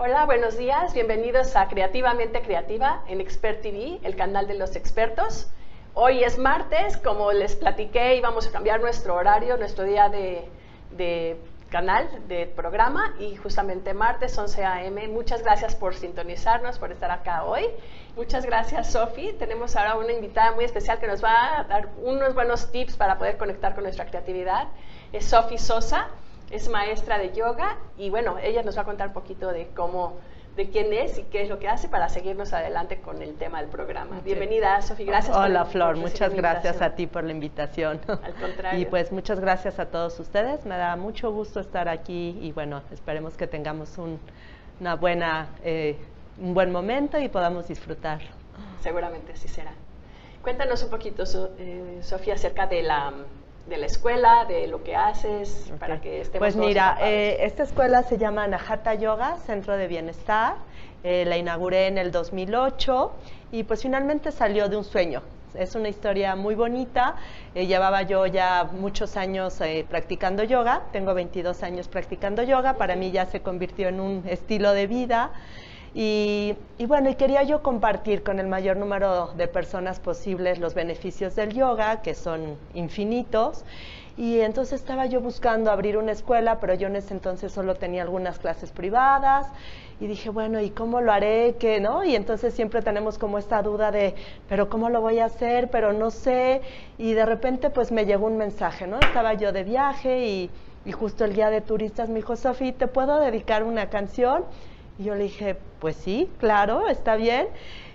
Hola, buenos días, bienvenidos a Creativamente Creativa en Expert TV, el canal de los expertos. Hoy es martes, como les platiqué, íbamos a cambiar nuestro horario, nuestro día de canal, de programa, y justamente martes 11 a.m. Muchas gracias por sintonizarnos, por estar acá hoy. Muchas gracias, Sofi. Tenemos ahora una invitada muy especial que nos va a dar unos buenos tips para poder conectar con nuestra creatividad. Es Sofi Sosa. Es maestra de yoga y bueno, ella nos va a contar un poquito de quién es y qué es lo que hace para seguirnos adelante con el tema del programa. Sí. Bienvenida, Sofi, gracias. Hola, Flor, muchas gracias a ti por la invitación. Al contrario. Y pues muchas gracias a todos ustedes, me da mucho gusto estar aquí y bueno, esperemos que tengamos un buen momento y podamos disfrutar. Seguramente así será. Cuéntanos un poquito, Sofía, acerca de la escuela, de lo que haces, okay, para que estemos Pues mira, esta escuela se llama Anahata Yoga, Centro de Bienestar. La inauguré en el 2008 y pues finalmente salió de un sueño. Es una historia muy bonita. Llevaba yo ya muchos años practicando yoga. Tengo 22 años practicando yoga. Para mí ya se convirtió en un estilo de vida. Y bueno, y quería yo compartir con el mayor número de personas posibles los beneficios del yoga, que son infinitos. Y entonces estaba yo buscando abrir una escuela, pero yo en ese entonces solo tenía algunas clases privadas. Y dije, bueno, ¿y cómo lo haré? ¿Qué, no? Y entonces siempre tenemos como esta duda de, ¿pero cómo lo voy a hacer? Pero no sé. Y de repente pues me llegó un mensaje, ¿no? Estaba yo de viaje y justo el guía de turistas me dijo, Sofi, ¿te puedo dedicar una canción? Y yo le dije, pues sí, claro, está bien.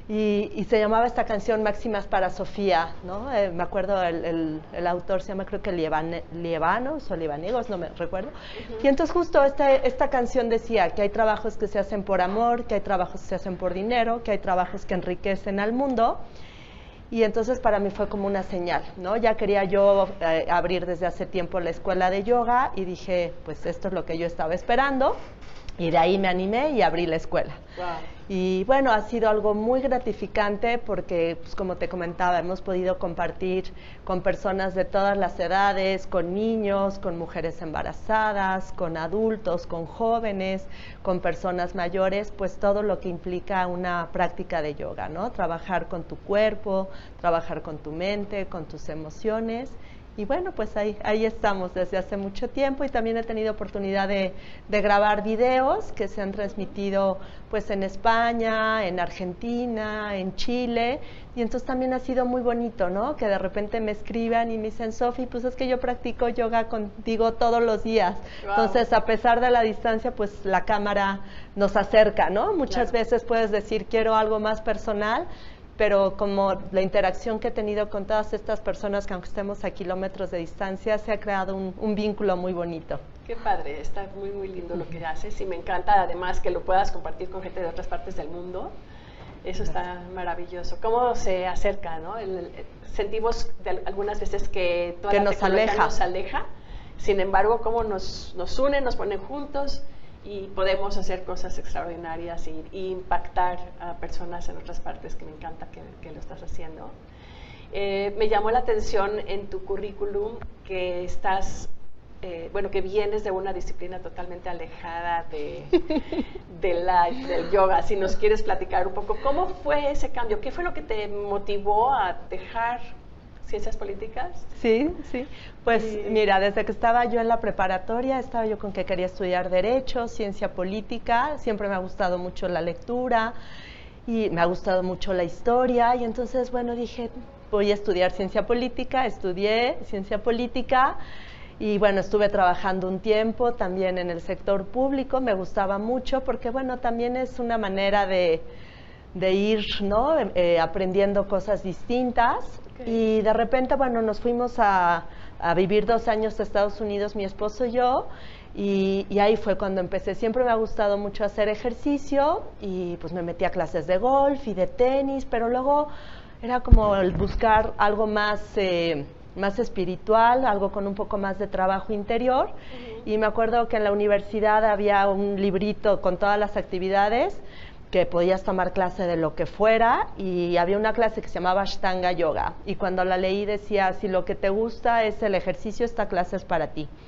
Y se llamaba esta canción Máximas para Sofía, ¿no? Me acuerdo, el autor se llama, creo que Lievanos o Lievanegos, no me recuerdo. Y entonces justo esta canción decía que hay trabajos que se hacen por amor, que hay trabajos que se hacen por dinero, que hay trabajos que enriquecen al mundo. Y entonces para mí fue como una señal, ¿no? Ya quería yo abrir desde hace tiempo la escuela de yoga y dije, pues esto es lo que yo estaba esperando. Y de ahí me animé y abrí la escuela. Wow. Y bueno, ha sido algo muy gratificante porque, pues, como te comentaba, hemos podido compartir con personas de todas las edades, con niños, con mujeres embarazadas, con adultos, con jóvenes, con personas mayores, pues todo lo que implica una práctica de yoga, ¿no? Trabajar con tu cuerpo, trabajar con tu mente, con tus emociones. Y bueno, pues ahí estamos desde hace mucho tiempo y también he tenido oportunidad de grabar videos que se han transmitido pues en España, en Argentina, en Chile, y entonces también ha sido muy bonito, ¿no? Que de repente me escriban y me dicen, Sofi, pues es que yo practico yoga contigo todos los días. Wow. Entonces, a pesar de la distancia, pues la cámara nos acerca, ¿no? Muchas veces puedes decir, quiero algo más personal, pero como la interacción que he tenido con todas estas personas, que aunque estemos a kilómetros de distancia, se ha creado un vínculo muy bonito. Qué padre, está muy, muy lindo lo que haces y me encanta además que lo puedas compartir con gente de otras partes del mundo. Eso está maravilloso. ¿Cómo se acerca, no? Sentimos algunas veces que toda la tecnología nos aleja, sin embargo, cómo nos unen, nos ponen juntos y podemos hacer cosas extraordinarias y impactar a personas en otras partes, que me encanta que lo estás haciendo. Me llamó la atención en tu currículum que estás, que vienes de una disciplina totalmente alejada del yoga. Si nos quieres platicar un poco, ¿cómo fue ese cambio? ¿Qué fue lo que te motivó a dejar ciencias políticas? Sí. Pues mira, desde que estaba yo en la preparatoria, estaba yo con que quería estudiar Derecho, Ciencia Política. Siempre me ha gustado mucho la lectura y me ha gustado mucho la historia. Y entonces, bueno, dije, voy a estudiar Ciencia Política. Estudié Ciencia Política y, bueno, estuve trabajando un tiempo también en el sector público. Me gustaba mucho porque, bueno, también es una manera de ir, ¿no? Aprendiendo cosas distintas. Y de repente, bueno, nos fuimos a vivir 2 años a Estados Unidos, mi esposo y yo, y ahí fue cuando empecé. Siempre me ha gustado mucho hacer ejercicio y pues me metí a clases de golf y de tenis, pero luego era como el buscar algo más espiritual, algo con un poco más de trabajo interior. Y me acuerdo que en la universidad había un librito con todas las actividades, que podías tomar clase de lo que fuera, y había una clase que se llamaba Ashtanga Yoga, y cuando la leí decía, si lo que te gusta es el ejercicio, esta clase es para ti.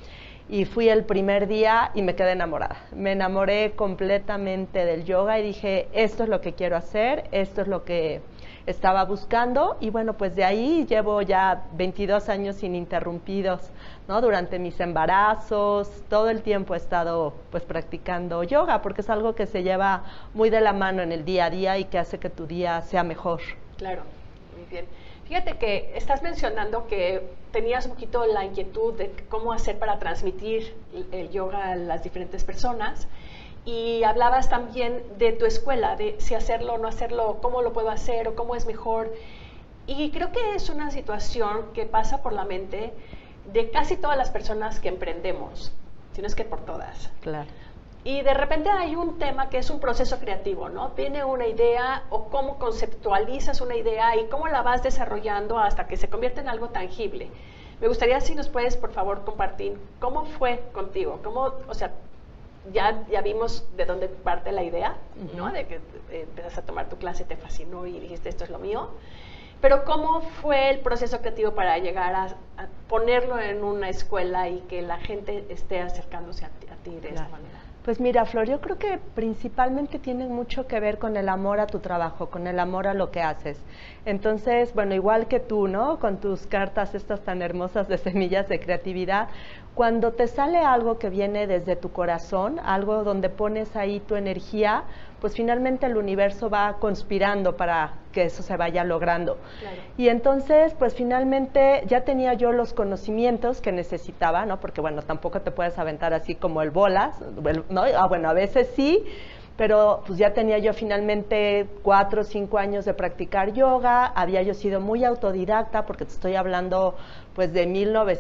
y fui el primer día y me quedé enamorada. Me enamoré completamente del yoga y dije, esto es lo que quiero hacer, esto es lo que estaba buscando, y bueno, pues de ahí llevo ya 22 años ininterrumpidos, ¿no? Durante mis embarazos, todo el tiempo he estado pues practicando yoga, porque es algo que se lleva muy de la mano en el día a día y que hace que tu día sea mejor. Claro, muy bien. Fíjate que estás mencionando que tenías un poquito la inquietud de cómo hacer para transmitir el yoga a las diferentes personas, y hablabas también de tu escuela, de si hacerlo o no hacerlo, cómo lo puedo hacer o cómo es mejor. Y creo que es una situación que pasa por la mente de casi todas las personas que emprendemos, si no es que por todas. Claro. Y de repente hay un tema que es un proceso creativo, ¿no? Viene una idea, o cómo conceptualizas una idea y cómo la vas desarrollando hasta que se convierte en algo tangible. Me gustaría si nos puedes, por favor, compartir cómo fue contigo, cómo, o sea, ya vimos de dónde parte la idea, ¿no? De que empezaste a tomar tu clase, te fascinó y dijiste, esto es lo mío. Pero ¿cómo fue el proceso creativo para llegar a ponerlo en una escuela y que la gente esté acercándose a ti de esta manera? Pues mira, Flor, yo creo que principalmente tiene mucho que ver con el amor a tu trabajo, con el amor a lo que haces. Entonces, bueno, igual que tú, ¿no? Con tus cartas estas tan hermosas de semillas de creatividad, cuando te sale algo que viene desde tu corazón, algo donde pones ahí tu energía, pues finalmente el universo va conspirando para que eso se vaya logrando. Claro. Y entonces, pues finalmente ya tenía yo los conocimientos que necesitaba, ¿no? Porque bueno, tampoco te puedes aventar así como el bolas, ¿no? Bueno, a veces sí, pero pues ya tenía yo finalmente 4 o 5 años de practicar yoga, había yo sido muy autodidacta, porque te estoy hablando pues de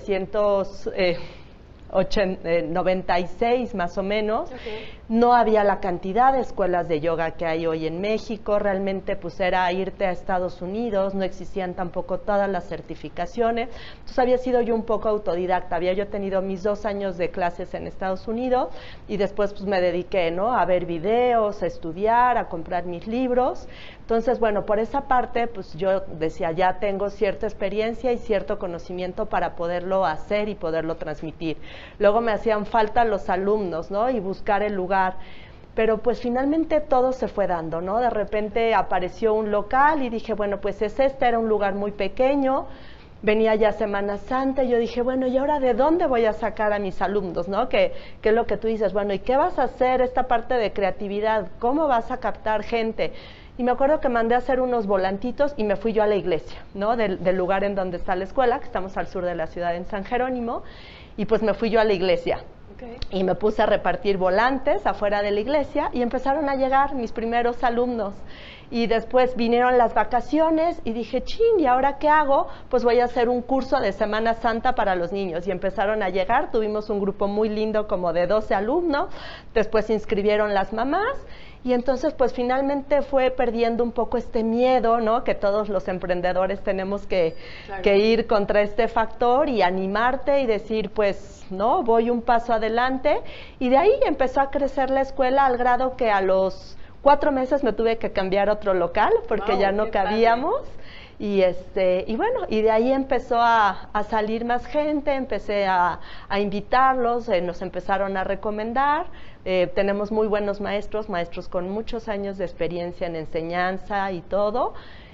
1996 más o menos. Okay. No había la cantidad de escuelas de yoga que hay hoy en México, realmente pues era irte a Estados Unidos, no existían tampoco todas las certificaciones, entonces había sido yo un poco autodidacta, había yo tenido mis 2 años de clases en Estados Unidos y después pues me dediqué, ¿no? A ver videos, a estudiar, a comprar mis libros. Entonces, bueno, por esa parte, pues yo decía, ya tengo cierta experiencia y cierto conocimiento para poderlo hacer y poderlo transmitir. Luego me hacían falta los alumnos, ¿no? Y buscar el lugar. Pero pues finalmente todo se fue dando, ¿no? De repente apareció un local y dije, bueno, pues era un lugar muy pequeño, venía ya Semana Santa y yo dije, bueno, ¿y ahora de dónde voy a sacar a mis alumnos, no? Que es lo que tú dices, bueno, ¿y qué vas a hacer esta parte de creatividad? ¿Cómo vas a captar gente? Y me acuerdo que mandé a hacer unos volantitos y me fui yo a la iglesia, ¿no? Del lugar en donde está la escuela, que estamos al sur de la ciudad, en San Jerónimo, y pues me fui yo a la iglesia. Okay. Y me puse a repartir volantes afuera de la iglesia y empezaron a llegar mis primeros alumnos. Y después vinieron las vacaciones y dije, chin, ¿y ahora qué hago? Pues voy a hacer un curso de Semana Santa para los niños. Y empezaron a llegar, tuvimos un grupo muy lindo como de 12 alumnos, después se inscribieron las mamás. Y entonces, pues finalmente fue perdiendo un poco este miedo, ¿no? Que todos los emprendedores tenemos que ir contra este factor y animarte y decir, pues, no, voy un paso adelante. Y de ahí empezó a crecer la escuela al grado que a los 4 meses me tuve que cambiar a otro local porque ya no cabíamos. Y bueno, y de ahí empezó a salir más gente, empecé a invitarlos, nos empezaron a recomendar. Tenemos muy buenos maestros con muchos años de experiencia en enseñanza y todo.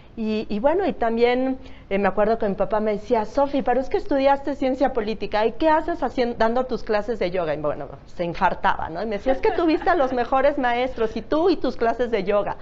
Y bueno, y también me acuerdo que mi papá me decía, Sofi, pero es que estudiaste ciencia política, ¿y qué haces dando tus clases de yoga? Y bueno, se infartaba, ¿no? Y me decía, es que tuviste a los mejores maestros, y tú y tus clases de yoga.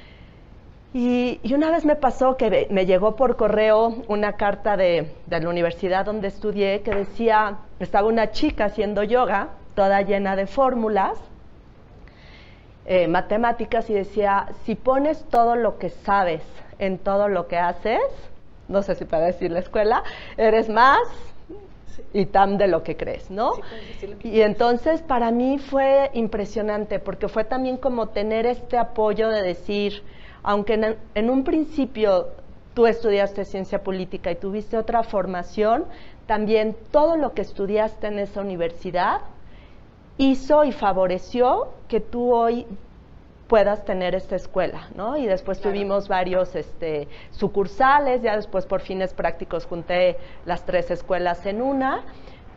Y una vez me pasó que me llegó por correo una carta de la universidad donde estudié que decía, estaba una chica haciendo yoga, toda llena de fórmulas, matemáticas, y decía, si pones todo lo que sabes en todo lo que haces, no sé si para decir la escuela, eres más y tan de lo que crees, ¿no? Sí, y entonces para mí fue impresionante, porque fue también como tener este apoyo de decir, aunque en un principio tú estudiaste ciencia política y tuviste otra formación, también todo lo que estudiaste en esa universidad hizo y favoreció que tú hoy puedas tener esta escuela, ¿no? Y después tuvimos varios sucursales, ya después por fines prácticos junté las 3 escuelas en una,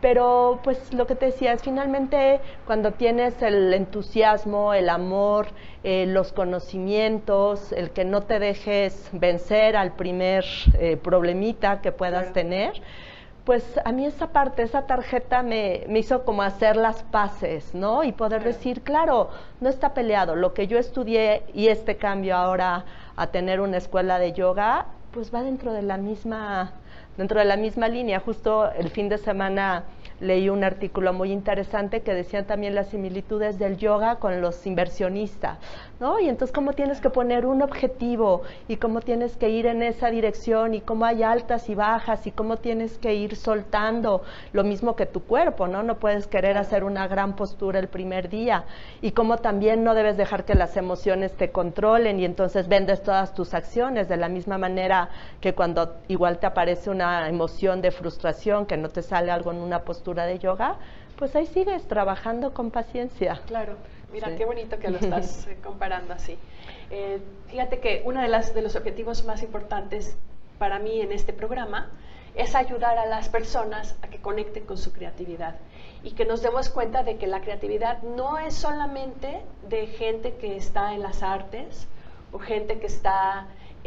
Pero pues lo que te decía es finalmente cuando tienes el entusiasmo, el amor, los conocimientos, el que no te dejes vencer al primer problemita que puedas tener, pues a mí esa parte, esa tarjeta me hizo como hacer las paces, ¿no? Y poder decir, claro, no está peleado, lo que yo estudié y este cambio ahora a tener una escuela de yoga, pues va dentro de la misma línea. Justo el fin de semana leí un artículo muy interesante que decían también las similitudes del yoga con los inversionistas, ¿no? Y entonces cómo tienes que poner un objetivo y cómo tienes que ir en esa dirección y cómo hay altas y bajas y cómo tienes que ir soltando lo mismo que tu cuerpo, ¿no? No puedes querer hacer una gran postura el primer día y cómo también no debes dejar que las emociones te controlen y entonces vendes todas tus acciones de la misma manera que cuando igual te aparece una emoción de frustración que no te sale algo en una postura de yoga, pues ahí sigues trabajando con paciencia. Claro, mira qué bonito que lo estás comparando así. Fíjate que uno de los objetivos más importantes para mí en este programa es ayudar a las personas a que conecten con su creatividad y que nos demos cuenta de que la creatividad no es solamente de gente que está en las artes o gente que está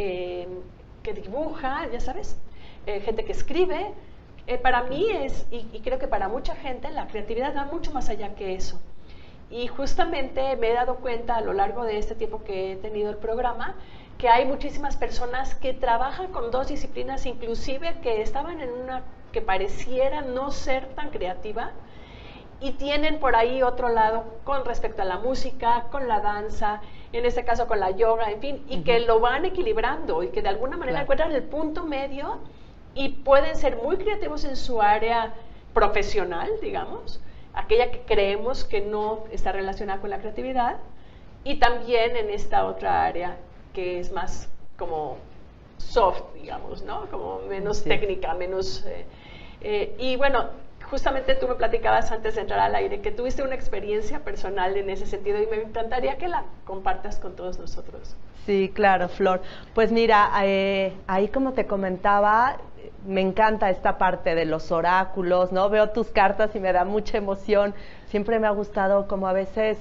que dibuja, ya sabes, gente que escribe. Para mí y creo que para mucha gente, la creatividad va mucho más allá que eso. Y justamente me he dado cuenta a lo largo de este tiempo que he tenido el programa, que hay muchísimas personas que trabajan con dos disciplinas, inclusive que estaban en una que pareciera no ser tan creativa, y tienen por ahí otro lado con respecto a la música, con la danza, en este caso con la yoga, en fin, y que lo van equilibrando y que de alguna manera encuentran el punto medio y pueden ser muy creativos en su área profesional, digamos, aquella que creemos que no está relacionada con la creatividad, y también en esta otra área que es más como soft, digamos, ¿no? Como menos técnica, menos... y bueno, justamente tú me platicabas antes de entrar al aire que tuviste una experiencia personal en ese sentido y me encantaría que la compartas con todos nosotros. Sí, claro, Flor. Pues mira, ahí como te comentaba, me encanta esta parte de los oráculos, ¿no? Veo tus cartas y me da mucha emoción. Siempre me ha gustado como a veces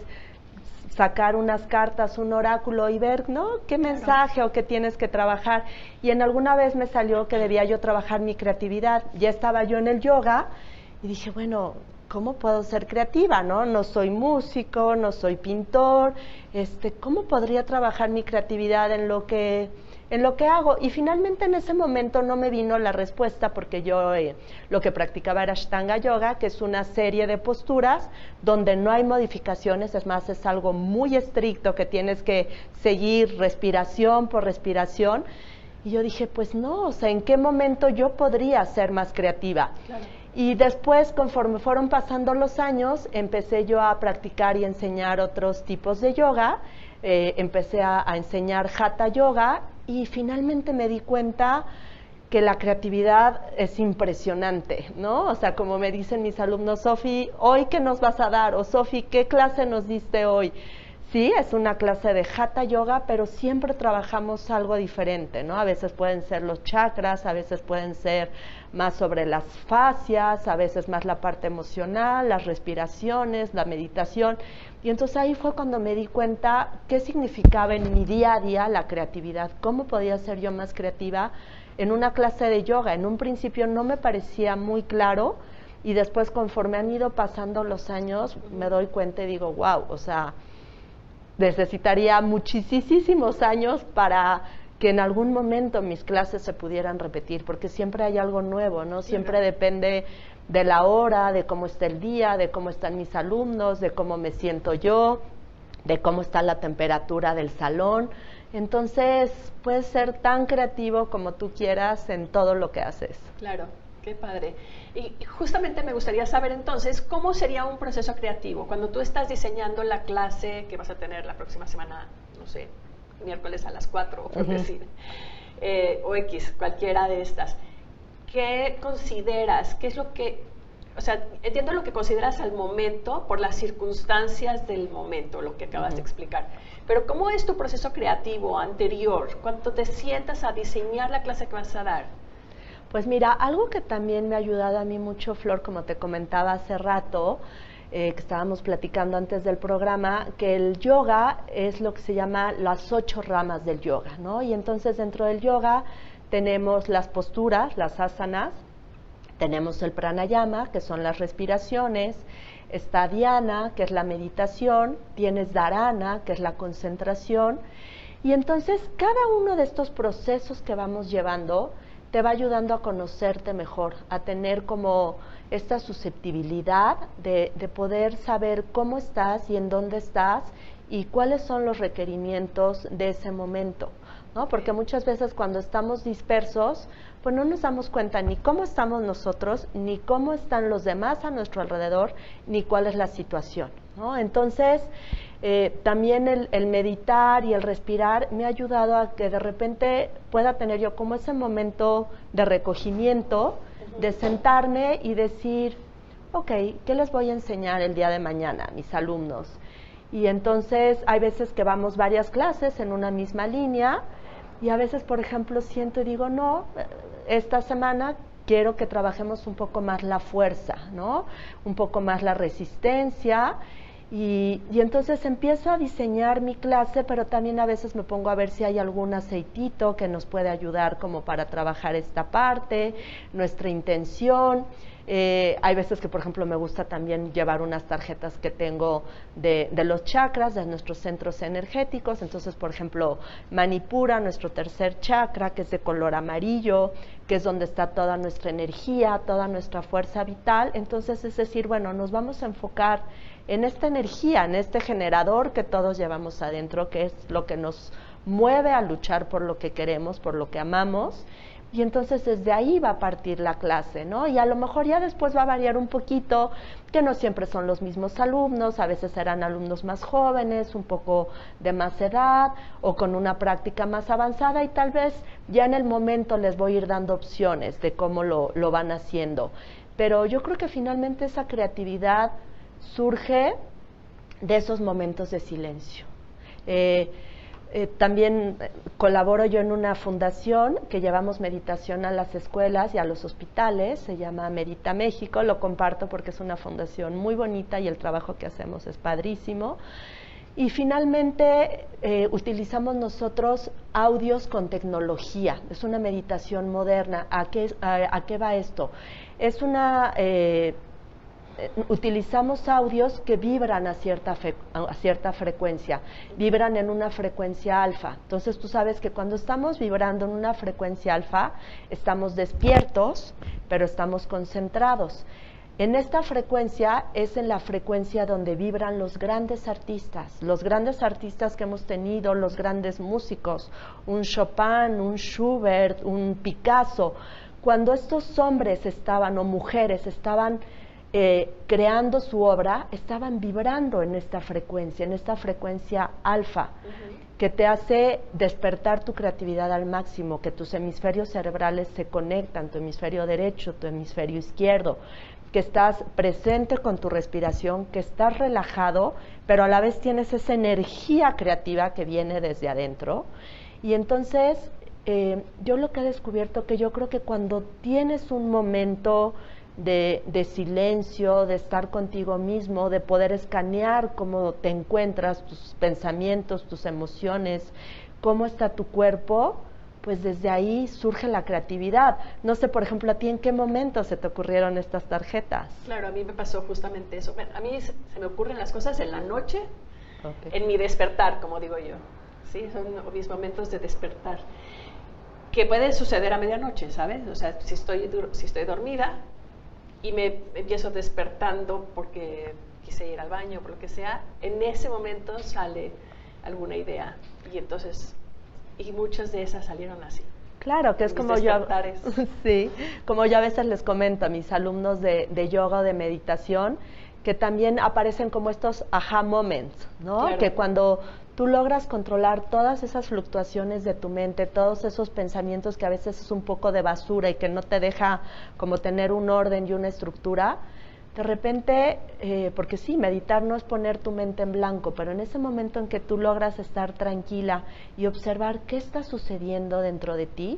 sacar unas cartas, un oráculo y ver, ¿no? ¿Qué mensaje o qué tienes que trabajar? Y en alguna vez me salió que debía yo trabajar mi creatividad. Ya estaba yo en el yoga y dije, bueno, ¿cómo puedo ser creativa, no? No soy músico, no soy pintor, ¿cómo podría trabajar mi creatividad en lo que hago? Y finalmente en ese momento no me vino la respuesta porque yo lo que practicaba era Ashtanga Yoga, que es una serie de posturas donde no hay modificaciones, es más, es algo muy estricto que tienes que seguir respiración por respiración. Y yo dije, pues no, o sea, ¿en qué momento yo podría ser más creativa? Claro. Y después, conforme fueron pasando los años, empecé yo a practicar y enseñar otros tipos de yoga, empecé a enseñar Hatha Yoga y finalmente me di cuenta que la creatividad es impresionante, ¿no? O sea, como me dicen mis alumnos, Sofi, ¿hoy qué nos vas a dar? O Sofi, ¿qué clase nos diste hoy? Sí, es una clase de Hatha Yoga, pero siempre trabajamos algo diferente, ¿no? A veces pueden ser los chakras, a veces pueden ser más sobre las fascias, a veces más la parte emocional, las respiraciones, la meditación. Y entonces ahí fue cuando me di cuenta qué significaba en mi día a día la creatividad, cómo podía ser yo más creativa en una clase de yoga. En un principio no me parecía muy claro y después conforme han ido pasando los años me doy cuenta y digo, wow, o sea, necesitaría muchísimos años para que en algún momento mis clases se pudieran repetir, porque siempre hay algo nuevo, ¿no? Siempre depende de la hora, de cómo está el día, de cómo están mis alumnos, de cómo me siento yo, de cómo está la temperatura del salón. Entonces, puedes ser tan creativo como tú quieras en todo lo que haces. Claro, qué padre. Y justamente me gustaría saber entonces, ¿cómo sería un proceso creativo? Cuando tú estás diseñando la clase que vas a tener la próxima semana, no sé, miércoles a las 4, por decir, o X, cualquiera de estas, ¿qué consideras? ¿Qué es lo que, o sea, entiendo lo que consideras al momento por las circunstancias del momento, lo que acabas de explicar, pero ¿cómo es tu proceso creativo anterior, cuando te sientas a diseñar la clase que vas a dar? Pues mira, algo que también me ha ayudado a mí mucho, Flor, como te comentaba hace rato, que estábamos platicando antes del programa, que el yoga es lo que se llama las 8 ramas del yoga, ¿no? Y entonces dentro del yoga tenemos las posturas, las asanas, tenemos el pranayama, que son las respiraciones, está dhyana, que es la meditación, tienes dharana, que es la concentración, y entonces cada uno de estos procesos que vamos llevando te va ayudando a conocerte mejor, a tener como esta susceptibilidad de poder saber cómo estás y en dónde estás y cuáles son los requerimientos de ese momento, ¿no? Porque muchas veces cuando estamos dispersos, pues no nos damos cuenta ni cómo estamos nosotros, ni cómo están los demás a nuestro alrededor, ni cuál es la situación, ¿no? Entonces, también el meditar y el respirar me ha ayudado a que de repente pueda tener yo como ese momento de recogimiento, de sentarme y decir, ok, ¿qué les voy a enseñar el día de mañana a mis alumnos? Y entonces hay veces que vamos varias clases en una misma línea y a veces, por ejemplo, siento y digo, no, esta semana quiero que trabajemos un poco más la fuerza, ¿no? Un poco más la resistencia. Y entonces empiezo a diseñar mi clase, pero también a veces me pongo a ver si hay algún aceitito que nos puede ayudar como para trabajar esta parte, nuestra intención. Hay veces que, por ejemplo, me gusta también llevar unas tarjetas que tengo de los chakras, de nuestros centros energéticos. Entonces, por ejemplo, Manipura, nuestro tercer chakra, que es de color amarillo, que es donde está toda nuestra energía, toda nuestra fuerza vital. Entonces, es decir, bueno, nos vamos a enfocar en esta energía, en este generador que todos llevamos adentro, que es lo que nos mueve a luchar por lo que queremos, por lo que amamos, y entonces desde ahí va a partir la clase, ¿no? Y a lo mejor ya después va a variar un poquito, que no siempre son los mismos alumnos, a veces serán alumnos más jóvenes, un poco de más edad, o con una práctica más avanzada, y tal vez ya en el momento les voy a ir dando opciones de cómo lo van haciendo. Pero yo creo que finalmente esa creatividad surge de esos momentos de silencio. También colaboro yo en una fundación que llevamos meditación a las escuelas y a los hospitales, se llama Medita México, lo comparto porque es una fundación muy bonita y el trabajo que hacemos es padrísimo. Y finalmente utilizamos nosotros audios con tecnología, es una meditación moderna. ¿A qué va esto? Es una... utilizamos audios que vibran a cierta frecuencia, vibran en una frecuencia alfa. Entonces tú sabes que cuando estamos vibrando en una frecuencia alfa, estamos despiertos, pero estamos concentrados. En esta frecuencia es en la frecuencia donde vibran los grandes artistas que hemos tenido, los grandes músicos, un Chopin, un Schubert, un Picasso. Cuando estos hombres estaban, o mujeres, estaban creando su obra, estaban vibrando en esta frecuencia alfa, que te hace despertar tu creatividad al máximo, que tus hemisferios cerebrales se conectan, tu hemisferio derecho, tu hemisferio izquierdo, que estás presente con tu respiración, que estás relajado, pero a la vez tienes esa energía creativa que viene desde adentro. Y entonces yo lo que he descubierto, que yo creo que cuando tienes un momento de silencio, de estar contigo mismo, de poder escanear cómo te encuentras, tus pensamientos, tus emociones, cómo está tu cuerpo, pues desde ahí surge la creatividad. No sé, por ejemplo, a ti en qué momento se te ocurrieron estas tarjetas. Claro, a mí me pasó justamente eso. A mí se me ocurren las cosas en la noche, en mi despertar, como digo yo. ¿Sí? Son mis momentos de despertar. Que puede suceder a medianoche, ¿sabes? O sea, si estoy dormida y me empiezo despertando porque quise ir al baño o por lo que sea, en ese momento sale alguna idea. Y entonces, y muchas de esas salieron así. Claro, que es como yo, sí, como yo a veces les comento a mis alumnos de yoga o de meditación, que también aparecen como estos aha moments, ¿no? Claro. Que cuando tú logras controlar todas esas fluctuaciones de tu mente, todos esos pensamientos que a veces es un poco de basura y que no te deja como tener un orden y una estructura, de repente, porque sí, meditar no es poner tu mente en blanco, pero en ese momento en que tú logras estar tranquila y observar qué está sucediendo dentro de ti,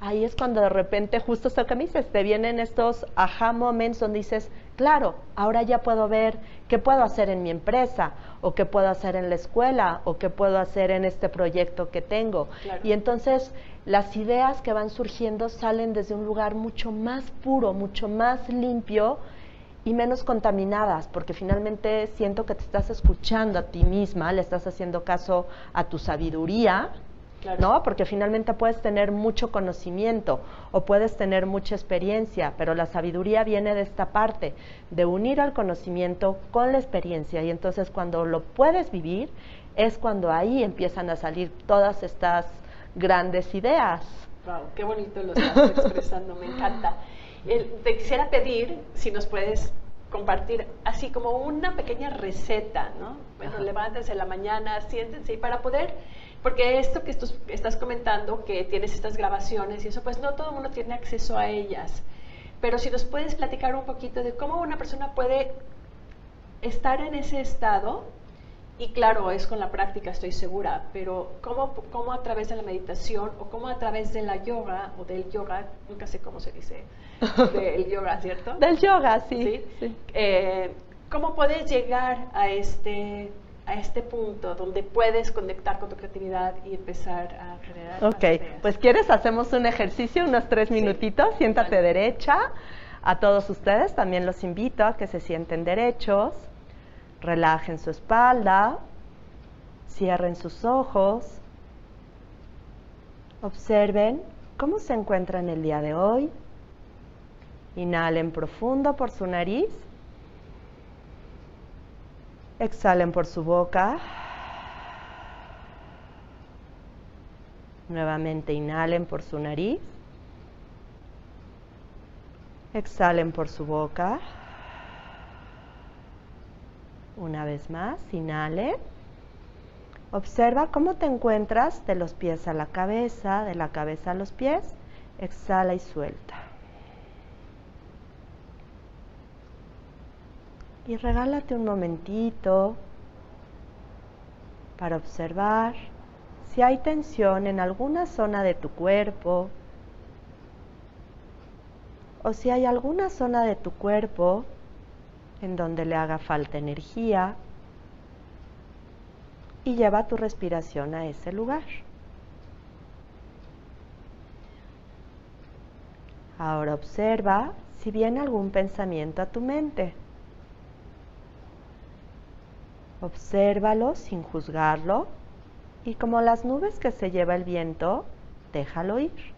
ahí es cuando de repente, justo esto que me dices, te vienen estos aha moments donde dices, claro, ahora ya puedo ver qué puedo hacer en mi empresa, o qué puedo hacer en la escuela, o qué puedo hacer en este proyecto que tengo. Claro. Y entonces las ideas que van surgiendo salen desde un lugar mucho más puro, mucho más limpio y menos contaminadas, porque finalmente siento que te estás escuchando a ti misma, le estás haciendo caso a tu sabiduría, Claro. ¿no? Porque finalmente puedes tener mucho conocimiento o puedes tener mucha experiencia, pero la sabiduría viene de esta parte, de unir al conocimiento con la experiencia, y entonces cuando lo puedes vivir, es cuando ahí empiezan a salir todas estas grandes ideas. Wow, qué bonito lo estás expresando, me encanta. Te quisiera pedir si nos puedes compartir así como una pequeña receta, ¿no? Bueno, levántense en la mañana, siéntense, y para poder, porque esto que estás comentando, que tienes estas grabaciones y eso, pues no todo el mundo tiene acceso a ellas, pero si nos puedes platicar un poquito de cómo una persona puede estar en ese estado. Y claro, es con la práctica, estoy segura, pero ¿cómo a través de la meditación o cómo a través de la yoga o del yoga, nunca sé cómo se dice, del yoga, ¿cierto? Del yoga, sí. ¿Sí? ¿Cómo puedes llegar a este punto donde puedes conectar con tu creatividad y empezar a generar más ideas? Pues ¿quieres? Hacemos un ejercicio, unos 3 minutitos, siéntate Vale. derecha. A todos ustedes también los invito a que se sienten derechos. Relajen su espalda, cierren sus ojos, observen cómo se encuentran el día de hoy. Inhalen profundo por su nariz, exhalen por su boca. Nuevamente inhalen por su nariz, exhalen por su boca. Una vez más, inhale. Observa cómo te encuentras de los pies a la cabeza, de la cabeza a los pies. Exhala y suelta. Y regálate un momentito para observar si hay tensión en alguna zona de tu cuerpo o si hay alguna zona de tu cuerpo en donde le haga falta energía, y lleva tu respiración a ese lugar. Ahora observa si viene algún pensamiento a tu mente. Obsérvalo sin juzgarlo y, como las nubes que se lleva el viento, déjalo ir.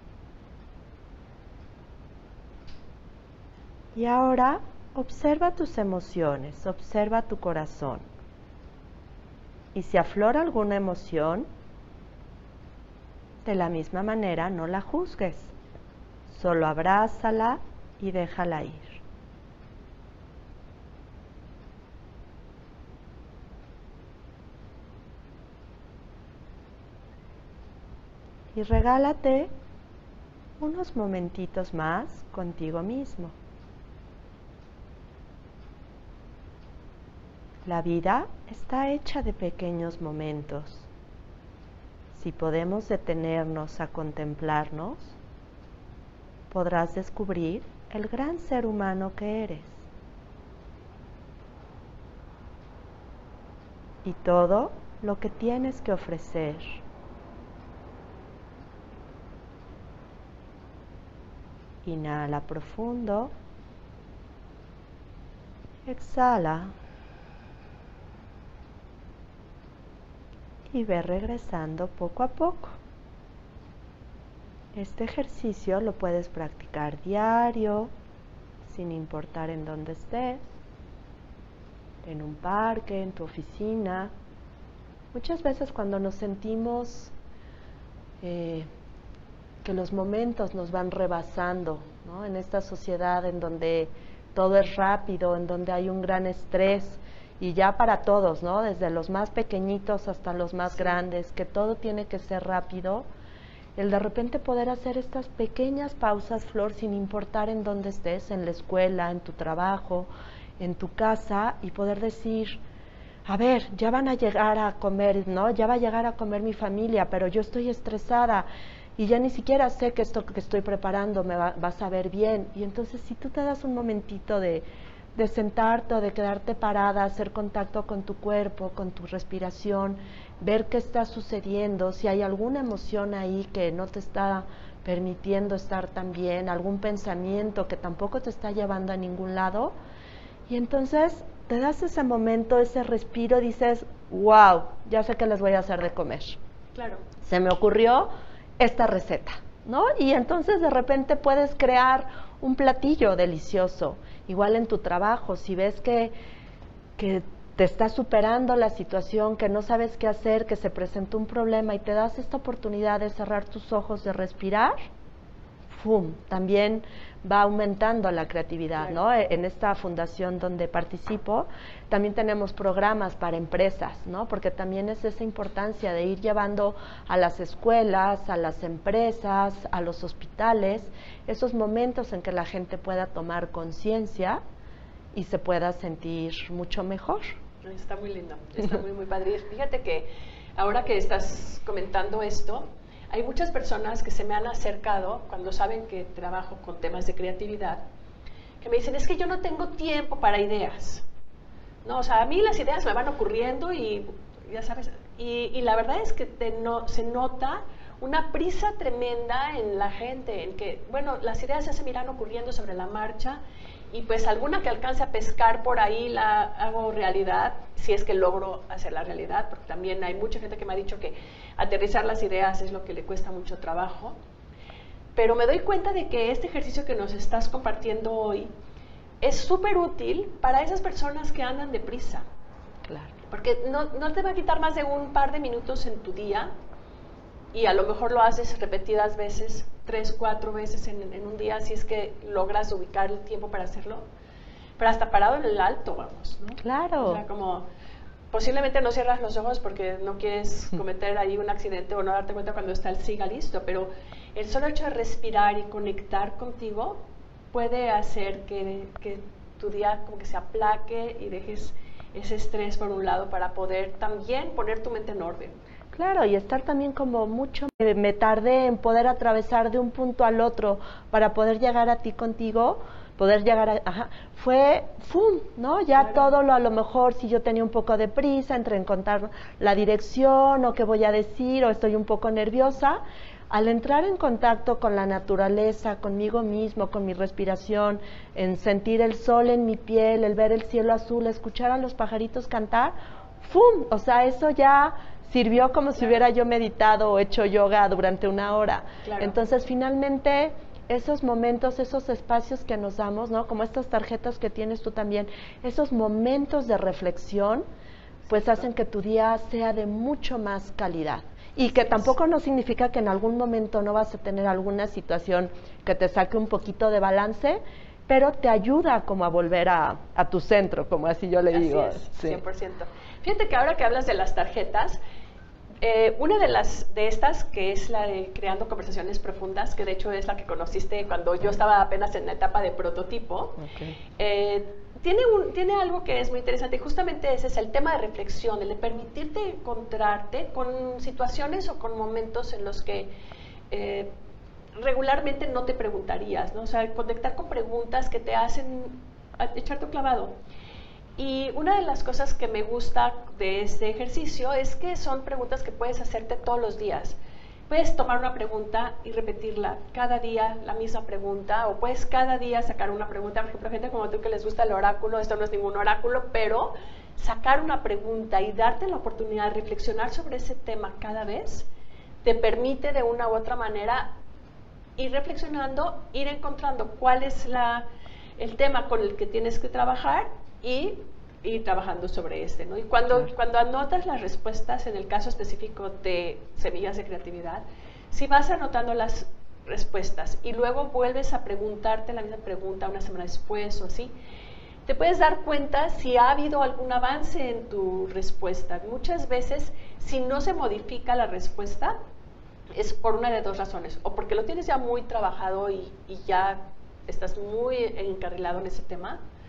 Y ahora observa tus emociones, observa tu corazón. Y si aflora alguna emoción, de la misma manera no la juzgues, solo abrázala y déjala ir. Y regálate unos momentitos más contigo mismo. La vida está hecha de pequeños momentos. Si podemos detenernos a contemplarnos, podrás descubrir el gran ser humano que eres. Y todo lo que tienes que ofrecer. Inhala profundo. Exhala. Y ve regresando poco a poco. Este ejercicio lo puedes practicar diario, sin importar en dónde estés, en un parque, en tu oficina. Muchas veces cuando nos sentimos que los momentos nos van rebasando, ¿no? En esta sociedad en donde todo es rápido, en donde hay un gran estrés, y ya para todos, ¿no? Desde los más pequeñitos hasta los más grandes, que todo tiene que ser rápido. El de repente poder hacer estas pequeñas pausas, Flor, sin importar en dónde estés, en la escuela, en tu trabajo, en tu casa, y poder decir, a ver, ya van a llegar a comer, ¿no? Ya va a llegar a comer mi familia, pero yo estoy estresada. y ya ni siquiera sé que esto que estoy preparando va a saber bien. Y entonces si tú te das un momentito de sentarte o de quedarte parada, hacer contacto con tu cuerpo, con tu respiración, ver qué está sucediendo, si hay alguna emoción ahí que no te está permitiendo estar tan bien, algún pensamiento que tampoco te está llevando a ningún lado, y entonces te das ese momento, ese respiro, dices, wow, ya sé qué les voy a hacer de comer. Claro. Se me ocurrió esta receta, ¿no? Y entonces de repente puedes crear un platillo delicioso. Igual en tu trabajo, si ves que te está superando la situación, que no sabes qué hacer, que se presentó un problema y te das esta oportunidad de cerrar tus ojos, de respirar, ¡fum!, también va aumentando la creatividad, Claro. ¿no? En esta fundación donde participo, también tenemos programas para empresas, ¿no? Porque también es esa importancia de ir llevando a las escuelas, a las empresas, a los hospitales, esos momentos en que la gente pueda tomar conciencia y se pueda sentir mucho mejor. Está muy lindo, está muy, muy padre. Fíjate que ahora que estás comentando esto, hay muchas personas que se me han acercado cuando saben que trabajo con temas de creatividad, que me dicen, es que yo no tengo tiempo para ideas. No, o sea, a mí las ideas me van ocurriendo y ya sabes, y la verdad es que se nota una prisa tremenda en la gente, en que, bueno, las ideas ya se miran ocurriendo sobre la marcha, y pues alguna que alcance a pescar por ahí la hago realidad, si es que logro hacer la realidad, porque también hay mucha gente que me ha dicho que aterrizar las ideas es lo que le cuesta mucho trabajo. Pero me doy cuenta de que este ejercicio que nos estás compartiendo hoy es súper útil para esas personas que andan deprisa. Claro. Porque no te va a quitar más de un par de minutos en tu día, y a lo mejor lo haces repetidas veces, 3, 4 veces en un día, si es que logras ubicar el tiempo para hacerlo, pero hasta parado en el alto, vamos, ¿no? Claro. O sea, como posiblemente no cierras los ojos porque no quieres cometer ahí un accidente o no darte cuenta cuando está el SIGA listo, pero el solo hecho de respirar y conectar contigo puede hacer que tu día como que se aplaque y dejes ese estrés por un lado para poder también poner tu mente en orden. Claro, y estar también como mucho, me tardé en poder atravesar de un punto al otro para poder llegar a ti contigo, poder llegar a, fue, ¡fum!, ¿no? Ya Claro. todo a lo mejor, si yo tenía un poco de prisa entre encontrar la dirección o qué voy a decir o estoy un poco nerviosa, al entrar en contacto con la naturaleza, conmigo mismo, con mi respiración, en sentir el sol en mi piel, el ver el cielo azul, escuchar a los pajaritos cantar, ¡fum!, o sea, eso ya sirvió como si hubiera yo meditado o hecho yoga durante 1 hora. Claro. Entonces, finalmente, esos momentos, esos espacios que nos damos, ¿no? Como estas tarjetas que tienes tú también, esos momentos de reflexión, pues hacen que tu día sea de mucho más calidad. Y que tampoco no significa que en algún momento no vas a tener alguna situación que te saque un poquito de balance, pero te ayuda como a volver a tu centro, como así yo le digo. Así es, sí. 100%. Fíjate que ahora que hablas de las tarjetas, una de estas, que es la de Creando Conversaciones Profundas, que de hecho es la que conociste cuando yo estaba apenas en la etapa de prototipo, tiene algo que es muy interesante, y justamente ese es el tema de reflexión, el de permitirte encontrarte con situaciones o con momentos en los que regularmente no te preguntarías, ¿no? O sea, conectar con preguntas que te hacen echarte un clavado. Y una de las cosas que me gusta de este ejercicio es que son preguntas que puedes hacerte todos los días. Puedes tomar una pregunta y repetirla cada día, la misma pregunta, o puedes cada día sacar una pregunta. Por ejemplo, gente como tú que les gusta el oráculo, esto no es ningún oráculo, pero sacar una pregunta y darte la oportunidad de reflexionar sobre ese tema cada vez te permite de una u otra manera ir reflexionando, ir encontrando cuál es el tema con el que tienes que trabajar y ir trabajando sobre este, ¿no? Y cuando anotas las respuestas, en el caso específico de Semillas de Creatividad, si vas anotando las respuestas y luego vuelves a preguntarte la misma pregunta una semana después o así, te puedes dar cuenta si ha habido algún avance en tu respuesta. Muchas veces, si no se modifica la respuesta, es por una de dos razones, o porque lo tienes ya muy trabajado y ya estás muy encarrilado en ese tema,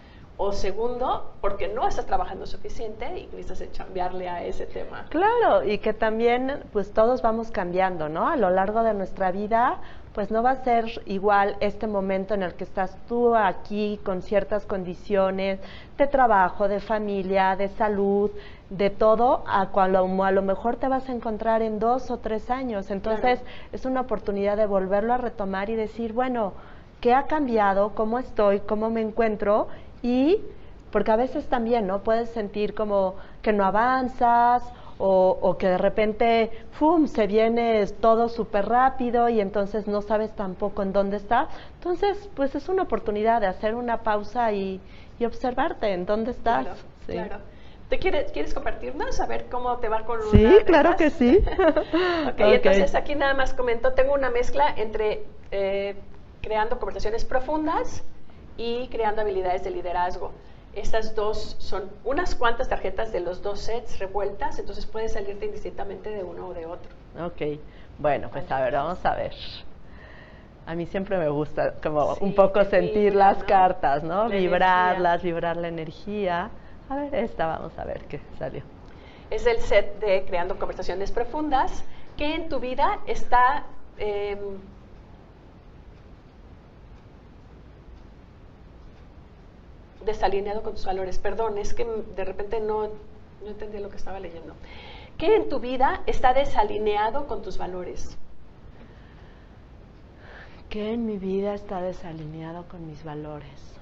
o segundo, porque no estás trabajando suficiente y necesitas cambiarle a ese tema. Claro, y que también pues todos vamos cambiando, ¿no? A lo largo de nuestra vida, pues no va a ser igual este momento en el que estás tú aquí con ciertas condiciones de trabajo, de familia, de salud, de todo, a lo mejor te vas a encontrar en 2 o 3 años. Entonces, es una oportunidad de volverlo a retomar y decir, bueno, ¿qué ha cambiado? ¿Cómo estoy? ¿Cómo me encuentro? Y porque a veces también, ¿no? Puedes sentir como que no avanzas o que de repente, ¡fum!, se viene todo súper rápido y entonces no sabes tampoco en dónde está. Entonces, pues es una oportunidad de hacer una pausa y observarte en dónde estás. Claro, sí. Claro. ¿Quieres compartirnos? A ver cómo te va con una Sí, de claro esas? que sí. Okay, entonces aquí nada más comento, tengo una mezcla entre creando conversaciones profundas y creando habilidades de liderazgo. Estas dos son unas cuantas tarjetas de los 2 sets revueltas, entonces puedes salirte indistintamente de uno o de otro. Ok, bueno, pues a ver, vamos a ver. A mí siempre me gusta como Sí, un poco sentir vibra, las ¿no? cartas, ¿no? La Vibrarlas, energía. vibrar la energía. A ver, esta vamos a ver qué salió. Es el set de creando conversaciones profundas que en tu vida está desalineado con tus valores. Perdón, es que de repente no entendí lo que estaba leyendo. ¿Qué en tu vida está desalineado con tus valores? ¿Qué en mi vida está desalineado con mis valores?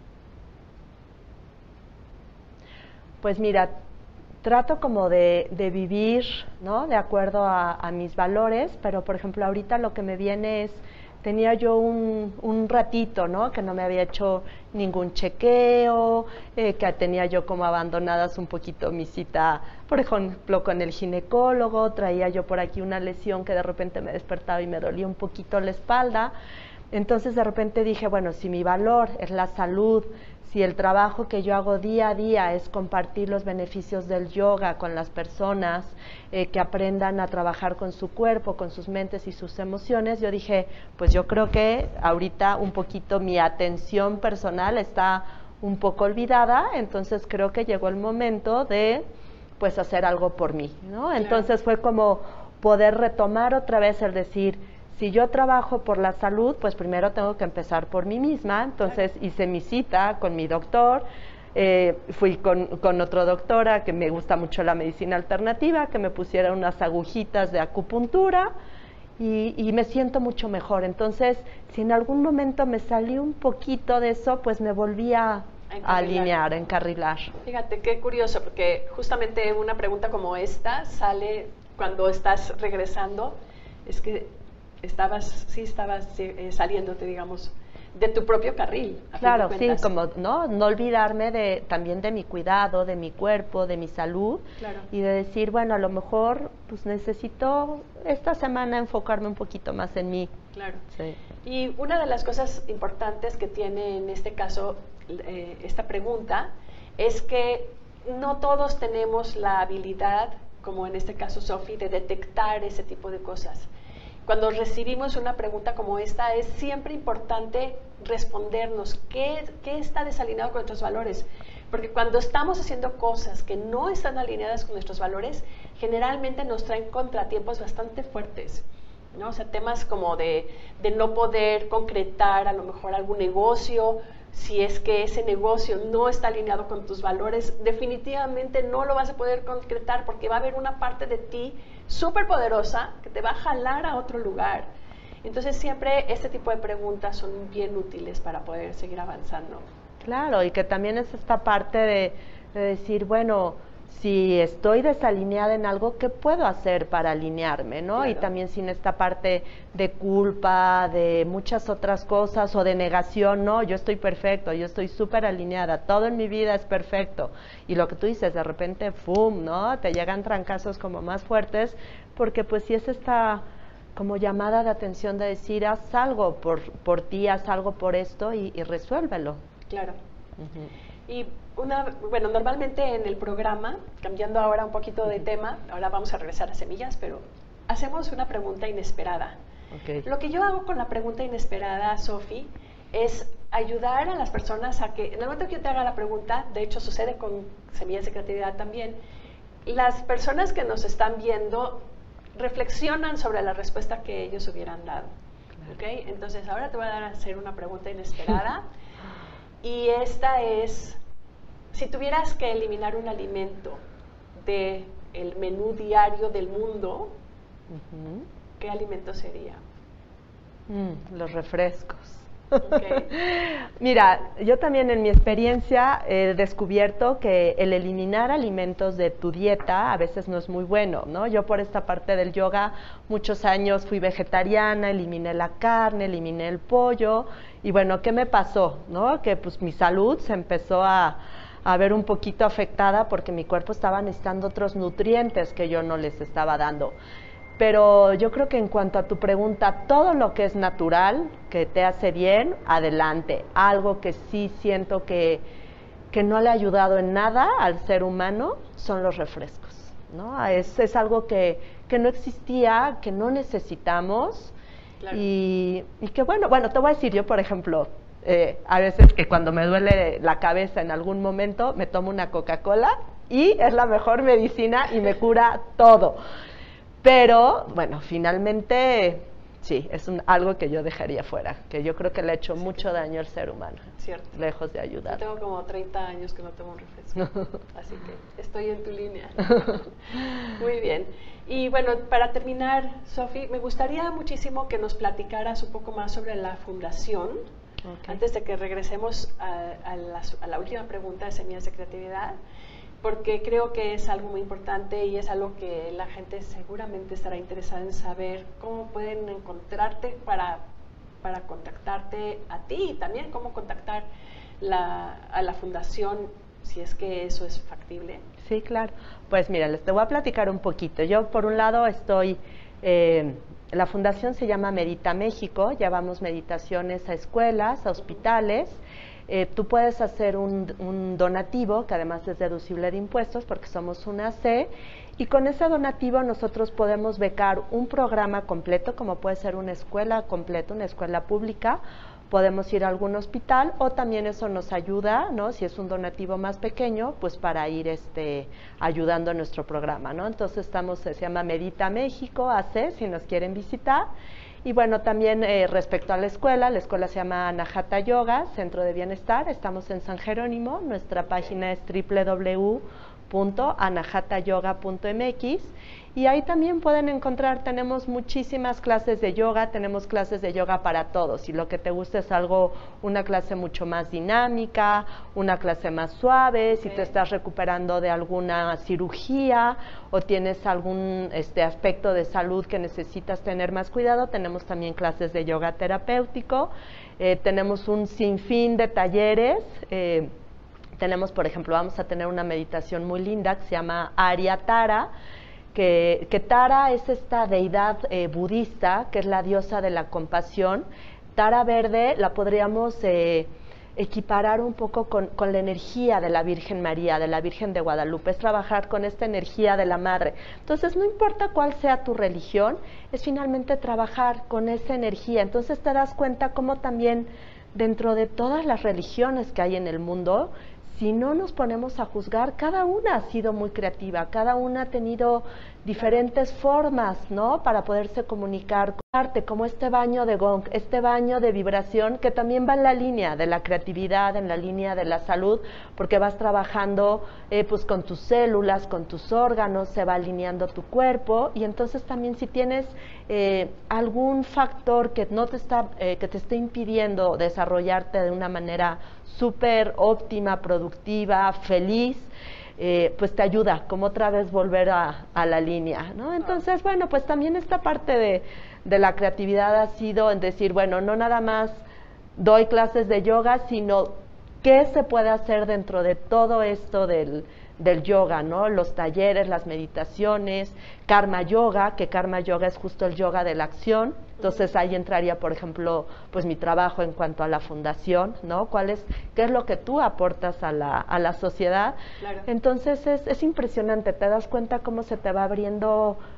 Pues mira, trato como de vivir, ¿no? De acuerdo a mis valores, pero por ejemplo ahorita lo que me viene es, tenía yo un ratito, ¿no? Que no me había hecho ningún chequeo, que tenía yo como abandonadas un poquito mi cita, por ejemplo, con el ginecólogo, traía yo por aquí una lesión que de repente me despertaba y me dolía un poquito la espalda. Entonces de repente dije, bueno, si mi valor es la salud, si el trabajo que yo hago día a día es compartir los beneficios del yoga con las personas, que aprendan a trabajar con su cuerpo, con sus mentes y sus emociones, yo dije, pues yo creo que ahorita un poquito mi atención personal está un poco olvidada, entonces creo que llegó el momento de pues hacer algo por mí, ¿no? Claro. Entonces fue como poder retomar otra vez el decir, si yo trabajo por la salud, pues primero tengo que empezar por mí misma. Entonces hice mi cita con mi doctor, fui con otra doctora que me gusta mucho la medicina alternativa, que me pusiera unas agujitas de acupuntura y me siento mucho mejor. Entonces, si en algún momento me salí un poquito de eso, pues me volví a alinear, a encarrilar. Fíjate, qué curioso, porque justamente una pregunta como esta sale cuando estás regresando, es que estabas saliéndote, digamos, de tu propio carril. Claro, sí, como no olvidarme también de mi cuidado, de mi cuerpo, de mi salud, claro. Y de decir, bueno, a lo mejor pues necesito esta semana enfocarme un poquito más en mí. Claro. Sí. Y una de las cosas importantes que tiene en este caso esta pregunta es que no todos tenemos la habilidad, como en este caso Sofi, de detectar ese tipo de cosas. Cuando recibimos una pregunta como esta, es siempre importante respondernos qué está desalineado con nuestros valores. Porque cuando estamos haciendo cosas que no están alineadas con nuestros valores, generalmente nos traen contratiempos bastante fuertes, ¿no? O sea, temas como de no poder concretar a lo mejor algún negocio. Si es que ese negocio no está alineado con tus valores, definitivamente no lo vas a poder concretar porque va a haber una parte de ti súper poderosa que te va a jalar a otro lugar. Entonces siempre este tipo de preguntas son bien útiles para poder seguir avanzando. Claro, y que también es esta parte de decir, bueno, si estoy desalineada en algo, ¿qué puedo hacer para alinearme, no? Claro. Y también sin esta parte de culpa, de muchas otras cosas, o de negación, no, yo estoy perfecto, yo estoy súper alineada, todo en mi vida es perfecto. Y lo que tú dices, de repente, ¡fum!, ¿no? Te llegan trancazos como más fuertes, porque pues sí es esta como llamada de atención de decir, haz algo por ti, haz algo por esto y resuélvelo. Claro. Y bueno, normalmente en el programa, cambiando ahora un poquito de tema, ahora vamos a regresar a semillas, pero hacemos una pregunta inesperada. Okay. Lo que yo hago con la pregunta inesperada, Sofi, es ayudar a las personas a que, en el momento que yo te haga la pregunta, de hecho sucede con Semillas de Creatividad también, las personas que nos están viendo reflexionan sobre la respuesta que ellos hubieran dado. ¿Okay? Entonces ahora te voy a dar a hacer una pregunta inesperada y esta es, si tuvieras que eliminar un alimento del menú diario del mundo, ¿qué alimento sería? Los refrescos. Okay. Mira, yo también en mi experiencia he descubierto que el eliminar alimentos de tu dieta a veces no es muy bueno, ¿no? Yo por esta parte del yoga muchos años fui vegetariana, eliminé la carne, eliminé el pollo y bueno, ¿qué me pasó? ¿No? Que pues mi salud se empezó a ver un poquito afectada porque mi cuerpo estaba necesitando otros nutrientes que yo no les estaba dando. Pero yo creo que en cuanto a tu pregunta, todo lo que es natural, que te hace bien, adelante. Algo que sí siento que no le ha ayudado en nada al ser humano son los refrescos, ¿no? Es algo que no existía, que no necesitamos. Claro. Y que bueno, te voy a decir, yo por ejemplo, a veces que cuando me duele la cabeza en algún momento, me tomo una Coca-Cola y es la mejor medicina y me cura todo. Pero, bueno, finalmente, sí, es algo que yo dejaría fuera, que yo creo que le ha hecho mucho daño al ser humano, cierto, lejos de ayudar. Yo tengo como 30 años que no tomo un refresco, así que estoy en tu línea. Muy bien. Y bueno, para terminar, Sofi, me gustaría muchísimo que nos platicaras un poco más sobre la fundación, antes de que regresemos a la última pregunta de Semillas de Creatividad, porque creo que es algo muy importante y es algo que la gente seguramente estará interesada en saber cómo pueden encontrarte para contactarte a ti y también cómo contactar a la fundación, si es que eso es factible. Sí, claro. Pues mira, les te voy a platicar un poquito. Yo por un lado estoy, la fundación se llama Medita México, llevamos meditaciones a escuelas, a hospitales. Tú puedes hacer un donativo, que además es deducible de impuestos, porque somos una C, y con ese donativo nosotros podemos becar un programa completo, como puede ser una escuela completa, una escuela pública, podemos ir a algún hospital, o también eso nos ayuda, ¿no? Si es un donativo más pequeño, pues para ir ayudando a nuestro programa, ¿no? Entonces se llama Medita México, AC, si nos quieren visitar. Y bueno, también respecto a la escuela se llama Anahata Yoga, Centro de Bienestar, estamos en San Jerónimo, nuestra página es www.anahatayoga.mx y ahí también pueden encontrar, tenemos muchísimas clases de yoga, tenemos clases de yoga para todos, si lo que te gusta es una clase mucho más dinámica, una clase más suave, si te estás recuperando de alguna cirugía o tienes algún aspecto de salud que necesitas tener más cuidado, tenemos también clases de yoga terapéutico, tenemos un sinfín de talleres, tenemos, por ejemplo, vamos a tener una meditación muy linda que se llama Arya Tara, que Tara es esta deidad budista, que es la diosa de la compasión. Tara verde la podríamos equiparar un poco con la energía de la Virgen María, de la Virgen de Guadalupe, es trabajar con esta energía de la Madre. Entonces, no importa cuál sea tu religión, es finalmente trabajar con esa energía. Entonces te das cuenta cómo también dentro de todas las religiones que hay en el mundo, si no nos ponemos a juzgar, cada una ha sido muy creativa, cada una ha tenido diferentes formas, ¿no?, para poderse comunicar con arte, como este baño de gong, este baño de vibración que también va en la línea de la creatividad, en la línea de la salud, porque vas trabajando pues con tus células, con tus órganos, se va alineando tu cuerpo, y entonces también si tienes algún factor que no te está, que te esté impidiendo desarrollarte de una manera súper óptima, productiva, feliz, pues te ayuda como otra vez volver a la línea, ¿no? Entonces, bueno, pues también esta parte de la creatividad ha sido en decir, bueno, no nada más doy clases de yoga, sino qué se puede hacer dentro de todo esto del yoga, ¿no? Los talleres, las meditaciones, Karma Yoga, que Karma Yoga es justo el yoga de la acción. Entonces ahí entraría, por ejemplo, pues mi trabajo en cuanto a la fundación, ¿no? ¿Qué es lo que tú aportas a la sociedad? Claro. Entonces es impresionante, te das cuenta cómo se te va abriendo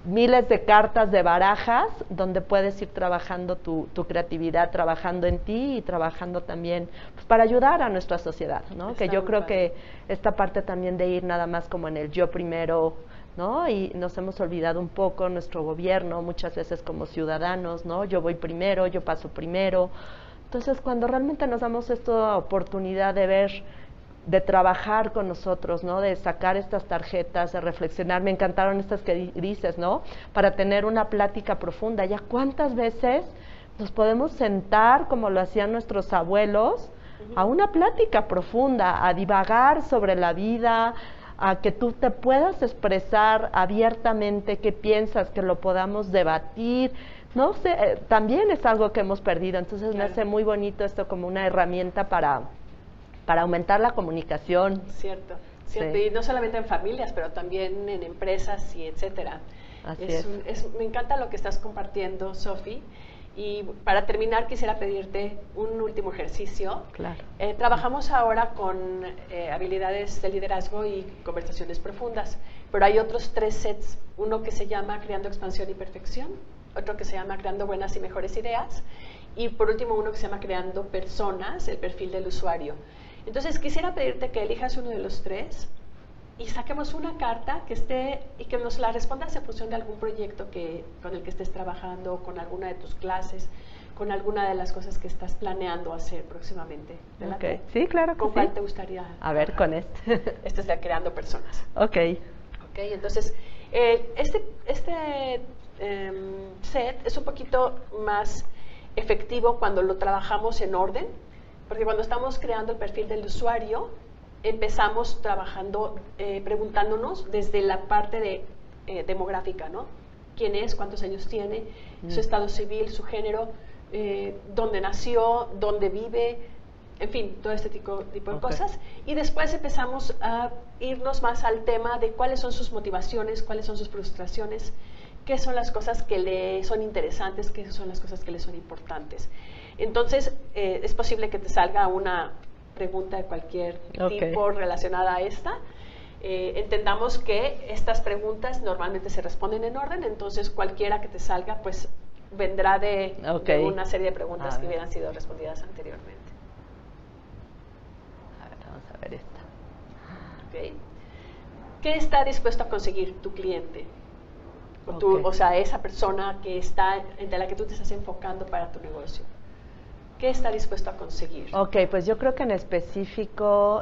miles de cartas de barajas donde puedes ir trabajando tu creatividad, trabajando en ti y trabajando también pues, para ayudar a nuestra sociedad, ¿no? Que yo creo que esta parte también de ir nada más como en el yo primero, ¿no? Y nos hemos olvidado un poco nuestro gobierno, muchas veces como ciudadanos, ¿no? Yo voy primero, yo paso primero. Entonces, cuando realmente nos damos esta oportunidad de ver, de trabajar con nosotros, ¿no? De sacar estas tarjetas, de reflexionar. Me encantaron estas que dices, ¿no? Para tener una plática profunda. Ya cuántas veces nos podemos sentar, como lo hacían nuestros abuelos, a una plática profunda, a divagar sobre la vida, a que tú te puedas expresar abiertamente qué piensas, que lo podamos debatir. No sé, también es algo que hemos perdido. Entonces me hace muy bonito esto como una herramienta para aumentar la comunicación. Cierto. Y no solamente en familias, pero también en empresas y etcétera. Así me encanta lo que estás compartiendo, Sofi. Y para terminar, quisiera pedirte un último ejercicio. Claro. Trabajamos ahora con habilidades de liderazgo y conversaciones profundas, pero hay otros 3 sets. Uno que se llama Creando Expansión y Perfección, otro que se llama Creando Buenas y Mejores Ideas, y por último uno que se llama Creando Personas, el perfil del usuario. Entonces quisiera pedirte que elijas uno de los 3 y saquemos una carta que esté y que nos la respondas en función de algún proyecto con el que estés trabajando, con alguna de tus clases, con alguna de las cosas que estás planeando hacer próximamente. Okay. Sí, claro que ¿Con cuál te gustaría? A ver, con este. Este es de Creando Personas. Ok, entonces este set es un poquito más efectivo cuando lo trabajamos en orden, porque cuando estamos creando el perfil del usuario, empezamos trabajando, preguntándonos desde la parte demográfica, ¿no? ¿Quién es? ¿Cuántos años tiene? Su estado civil, su género, dónde nació, dónde vive, en fin, todo este tipo de cosas. Y después empezamos a irnos más al tema de cuáles son sus motivaciones, cuáles son sus frustraciones, qué son las cosas que le son interesantes, qué son las cosas que le son importantes. Entonces, es posible que te salga una pregunta de cualquier tipo relacionada a esta. Entendamos que estas preguntas normalmente se responden en orden, entonces cualquiera que te salga, pues vendrá de una serie de preguntas que hubieran sido respondidas anteriormente. A ver, vamos a ver esta. ¿Qué está dispuesto a conseguir tu cliente? O sea, esa persona que está, de la que tú te estás enfocando para tu negocio. ¿Qué está dispuesto a conseguir? Pues yo creo que en específico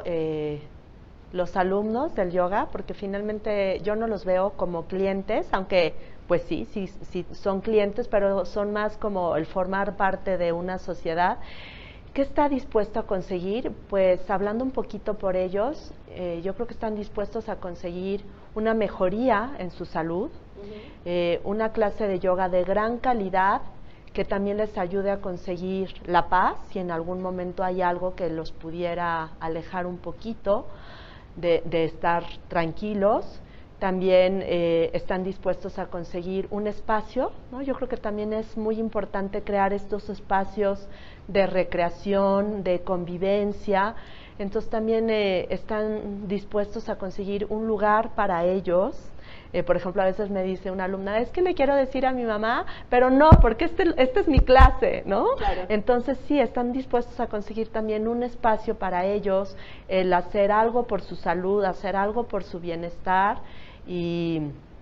los alumnos del yoga, porque finalmente yo no los veo como clientes, aunque pues sí son clientes, pero son más como el formar parte de una sociedad. ¿Qué está dispuesto a conseguir? Pues hablando un poquito por ellos, yo creo que están dispuestos a conseguir una mejoría en su salud, una clase de yoga de gran calidad, que también les ayude a conseguir la paz, si en algún momento hay algo que los pudiera alejar un poquito de estar tranquilos. También están dispuestos a conseguir un espacio, ¿no? Yo creo que también es muy importante crear estos espacios de recreación, de convivencia. Entonces también están dispuestos a conseguir un lugar para ellos. Por ejemplo, a veces me dice una alumna, es que le quiero decir a mi mamá, pero no, porque esta es mi clase, ¿no? Claro. Entonces sí, están dispuestos a conseguir también un espacio para ellos, el hacer algo por su salud, hacer algo por su bienestar y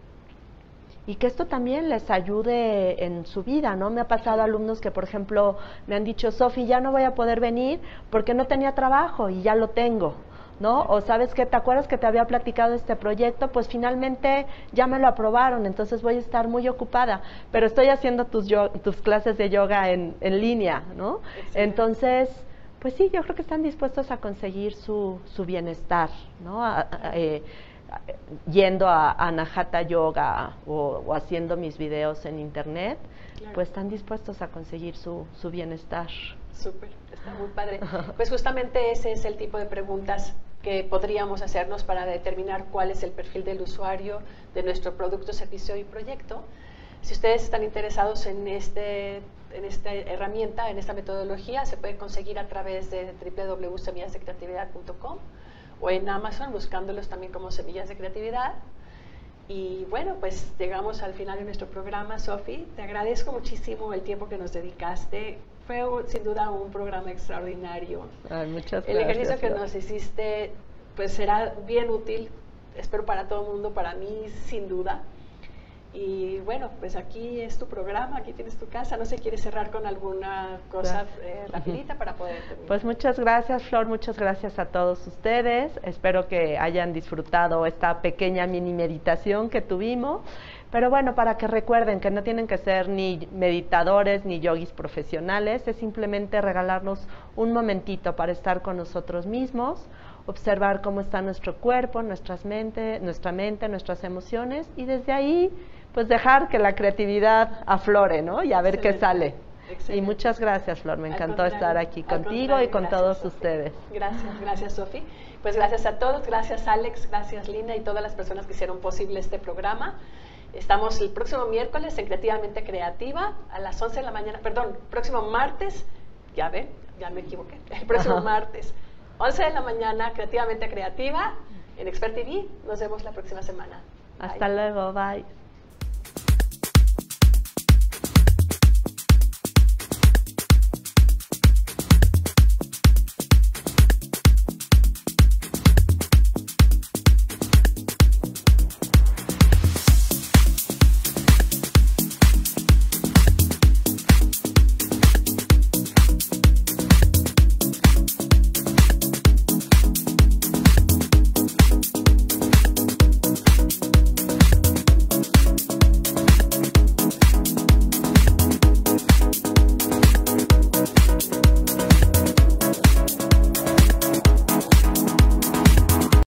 que esto también les ayude en su vida, ¿no? Me ha pasado alumnos que, por ejemplo, me han dicho, Sofi, ya no voy a poder venir porque no tenía trabajo y ya lo tengo, ¿no? O sabes que te acuerdas que te había platicado este proyecto, pues finalmente ya me lo aprobaron, entonces voy a estar muy ocupada, pero estoy haciendo tus clases de yoga en línea, ¿no? Excelente. Entonces, pues sí, yo creo que están dispuestos a conseguir su bienestar, ¿no? Yendo a Anahata Yoga o haciendo mis videos en internet, claro, pues están dispuestos a conseguir su bienestar. Súper, está muy padre. Pues justamente ese es el tipo de preguntas que podríamos hacernos para determinar cuál es el perfil del usuario de nuestro producto, servicio y proyecto. Si ustedes están interesados en esta herramienta, en esta metodología, se puede conseguir a través de www.semillasdecreatividad.com o en Amazon, buscándolos también como Semillas de Creatividad. Y bueno, pues llegamos al final de nuestro programa, Sofi. Te agradezco muchísimo el tiempo que nos dedicaste. Fue sin duda un programa extraordinario. Ay, muchas gracias. El ejercicio que nos hiciste pues será bien útil, espero para todo el mundo, para mí sin duda. Y bueno, pues aquí es tu programa, aquí tienes tu casa. No sé, ¿quieres cerrar con alguna cosa rapidita para poder terminar? Pues muchas gracias, Flor, muchas gracias a todos ustedes. Espero que hayan disfrutado esta pequeña mini meditación que tuvimos. Pero bueno, para que recuerden que no tienen que ser ni meditadores ni yogis profesionales, es simplemente regalarnos un momentito para estar con nosotros mismos, observar cómo está nuestro cuerpo, nuestra mente, nuestras emociones, y desde ahí pues dejar que la creatividad aflore, ¿no? Y a ver qué sale. Excelente. Y muchas gracias, Flor, me encantó estar aquí contigo y con todos Sophie. Ustedes. Gracias, Sofi. Pues gracias a todos, gracias Alex, gracias Linda y todas las personas que hicieron posible este programa. Estamos el próximo miércoles en Creativamente Creativa a las 11 de la mañana, perdón, próximo martes, ya ven, ya me equivoqué, el próximo martes, 11 de la mañana, Creativamente Creativa en Expert TV. Nos vemos la próxima semana. Hasta luego, bye.